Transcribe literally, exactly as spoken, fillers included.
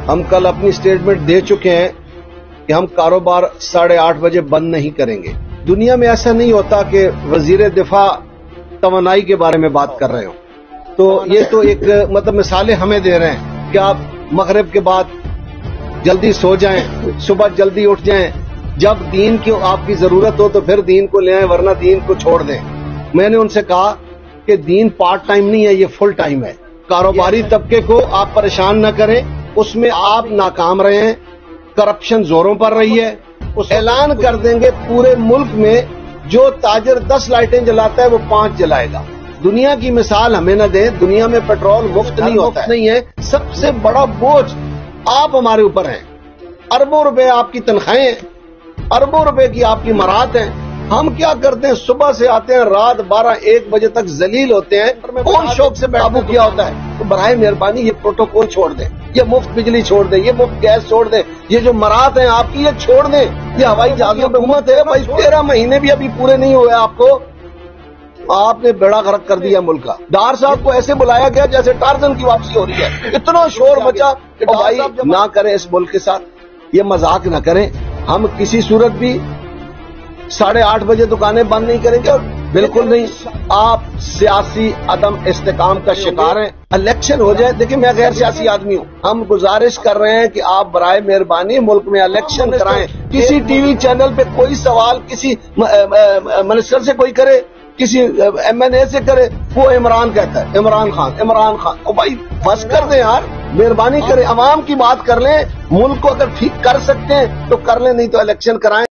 ہم کل اپنی اسٹیٹمنٹ دے چکے ہیں کہ ہم کاروبار ساڑھے آٹھ بجے بند نہیں کریں گے. دنیا میں ایسا نہیں ہوتا کہ وزیر دفاع توانائی کے بارے میں بات کر رہے ہوں. تو یہ تو ایک مطلب مثالیں ہمیں دے رہے ہیں کہ آپ مغرب کے بعد جلدی سو جائیں, صبح جلدی اٹھ جائیں, جب دین کی آپ کی ضرورت ہو تو پھر دین کو لے آئیں ورنہ دین کو چھوڑ دیں. میں نے ان سے کہا کہ دین پارٹ ٹائم نہیں ہے, یہ فل ٹائم ہے. کاروباری طبقے کو آپ پریشان نہ کریں, اس میں آپ ناکام رہے ہیں, کرپشن زوروں پر رہی ہے. اس اعلان کر دیں گے پورے ملک میں جو تاجر دس لائٹیں جلاتا ہے وہ پانچ جلائے گا. دنیا کی مثال ہمیں نہ دیں, دنیا میں پیٹرول مفت نہیں ہوتا نہیں ہے. سب سے بڑا بوجھ آپ ہمارے اوپر ہیں. اربوں روپے آپ کی تنخواہیں ہیں, اربوں روپے کی آپ کی مراد ہیں. ہم کیا کرتے ہیں, صبح سے آتے ہیں رات بارہ ایک بجے تک ذلیل ہوتے ہیں. کون شوق سے قابو کیا ہوتا ہے؟ تو برائے مہربانی یہ پروٹوکول چھوڑ دیں, یہ مفت بجلی چھوڑ دیں, یہ مفت گیس چھوڑ دیں, یہ جو مراد ہیں آپ کی یہ چھوڑ دیں. یہ ہوائی جہازوں پہ حکومت ہے بھائی, تیرہ مہینے بھی ابھی پورے نہیں ہوئے آپ کو, آپ نے بیڑا غرق کر دیا ملک کا. ڈار صاحب کو ایسے بلایا گیا جیسے ٹارزن کی واپسی ہو رہی ہے. اتنا شور مچا کہ بھائی نہ کریں اس ملک کے ساتھ, یہ مذاق نہ کریں. ہم کسی صورت بھی ساڑھے آٹھ بجے دکانیں بند نہیں کریں گے, اور بالکل نہیں. آپ سیاسی عدم استحکام کا شکار ہیں. الیکشن ہو جائے, دیکھیں میں غیر سیاسی آدمی ہوں, ہم گزارش کر رہے ہیں کہ آپ برائے مہربانی ملک میں الیکشن کرائیں. کسی ٹی وی چینل پہ کوئی سوال کسی منسٹر سے کوئی کرے, کسی ایم این اے سے کرے, وہ عمران کہتا ہے, عمران خان عمران خان. او بھائی بس کر دیں یار, مہربانی کریں, عوام کی بات کر لیں. ملک کو اگر ٹھیک کر سکتے ہیں تو کر لیں, نہیں تو الیکشن کرائیں.